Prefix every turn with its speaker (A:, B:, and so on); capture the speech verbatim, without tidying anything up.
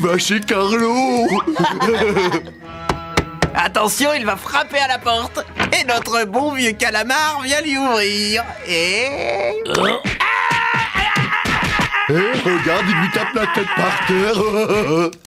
A: va chez Carlo.
B: Attention, il va frapper à la porte. Et notre bon vieux calamar vient lui ouvrir. Et...
A: Eh, regarde, il lui tape la tête par terre.